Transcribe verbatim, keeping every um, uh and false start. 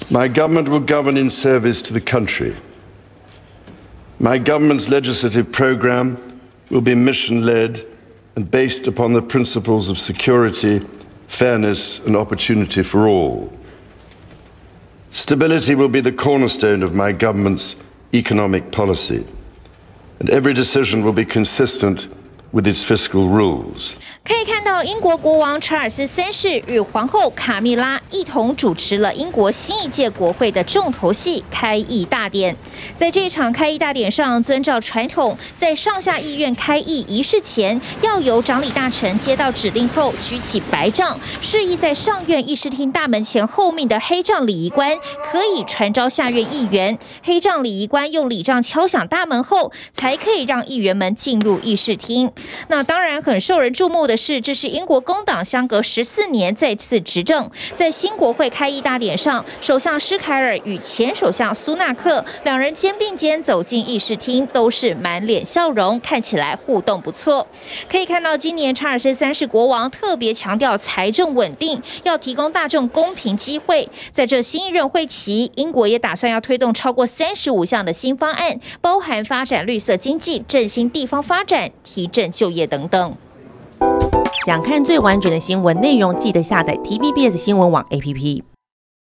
My government will govern in service to the country. My government's legislative program will be mission-led and based upon the principles of security, fairness, and opportunity for all. Stability will be the cornerstone of my government's economic policy, and every decision will be consistent with its fiscal rules. 可以看到，英国国王查尔斯三世与皇后卡米拉一同主持了英国新一届国会的重头戏开议大典。在这场开议大典上，遵照传统，在上下议院开议仪式前，要由长理大臣接到指令后举起白杖，示意在上院议事厅大门前后面的黑杖礼仪官可以传召下院议员。黑杖礼仪官用礼杖敲响大门后，才可以让议员们进入议事厅。那当然，很受人注目的是，这是英国工党相隔十四年再次执政。在新国会开议大典上，首相施凯尔与前首相苏纳克两人肩并肩走进议事厅，都是满脸笑容，看起来互动不错。可以看到，今年查尔斯三世国王特别强调财政稳定，要提供大众公平机会。在这新一任会期，英国也打算要推动超过三十五项的新方案，包含发展绿色经济、振兴地方发展、提振就业等等。 想看最完整的新闻内容，记得下载 T V B S 新闻网 A P P。